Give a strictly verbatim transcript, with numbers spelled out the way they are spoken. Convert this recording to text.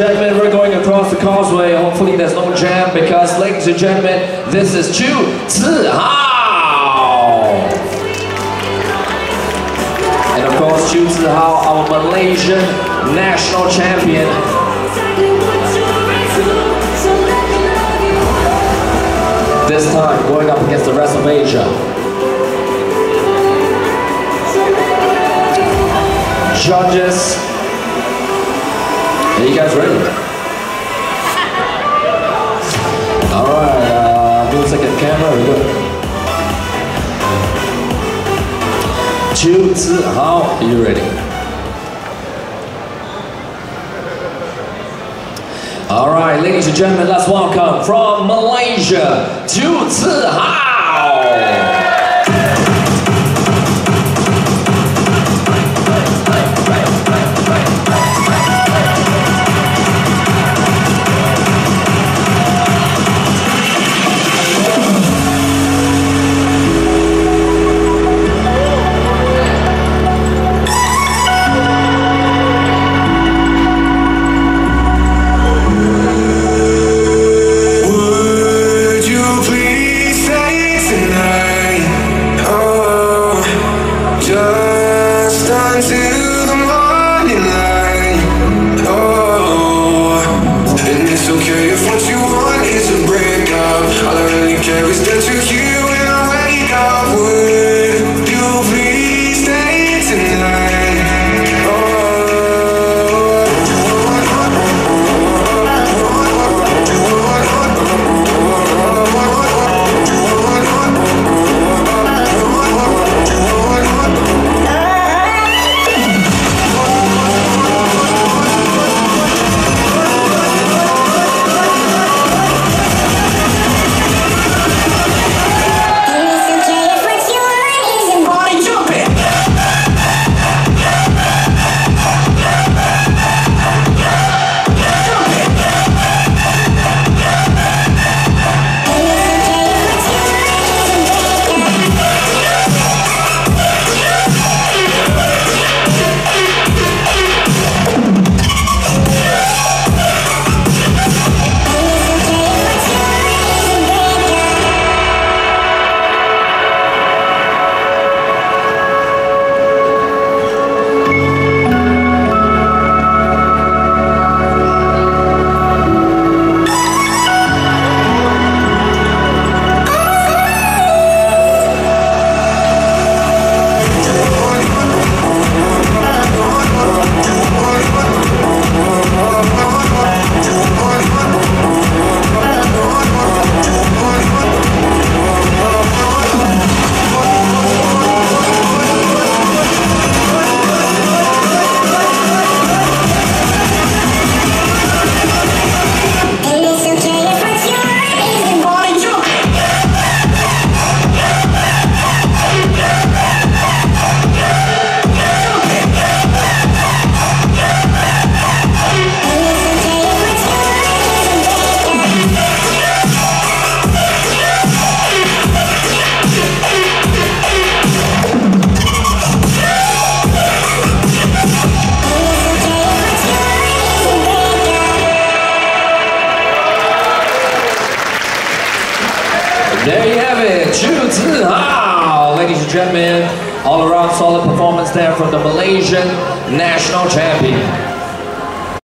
gentlemen, we're going across the causeway. Hopefully there's no jam because, ladies and gentlemen, this is Chew Zi Hao. And of course, Chew Zi Hao, our Malaysian national champion. This time, going up against the rest of Asia. Judges, are you guys ready? Alright, uh, do a second camera, we're good. Chew Zi Hao, are you ready? Alright, ladies and gentlemen, let's welcome from Malaysia, Chew Zi Hao! There you have it, Chew Zi Hao. Ladies and gentlemen, all around solid performance there from the Malaysian national champion.